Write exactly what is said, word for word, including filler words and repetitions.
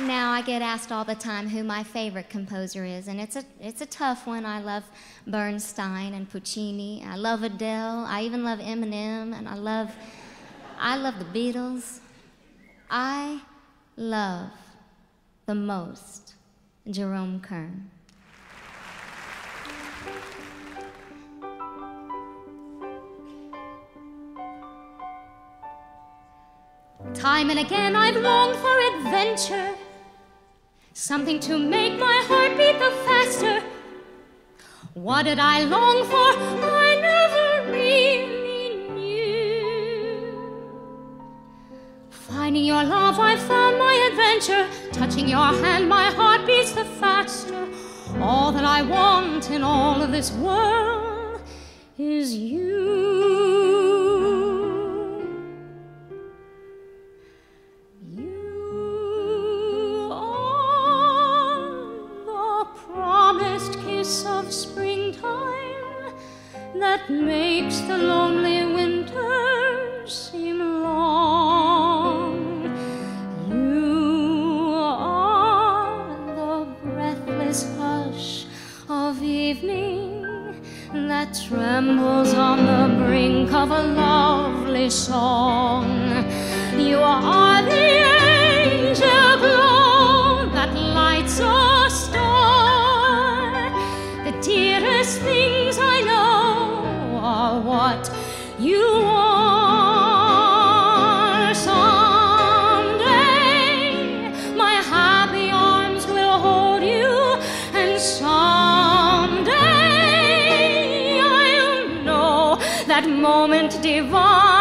now I get asked all the time who my favorite composer is, and it's a, it's a tough one. I love Bernstein and Puccini. I love Adele. I even love Eminem, and I love, I love the Beatles. I love the most Jerome Kern. Time and again I've longed for adventure, something to make my heart beat the faster. What did I long for? I never really knew. Finding your love, I found my adventure. Touching your hand, my heart beats the faster. All that I want in all of this world is you. Of springtime that makes the lonely winter seem long. You are the breathless hush of evening that trembles on the brink of a lovely song. You are the angel glow that lights a star. The dearest things I know are what you are. Someday my happy arms will hold you, and someday I'll know that moment divine.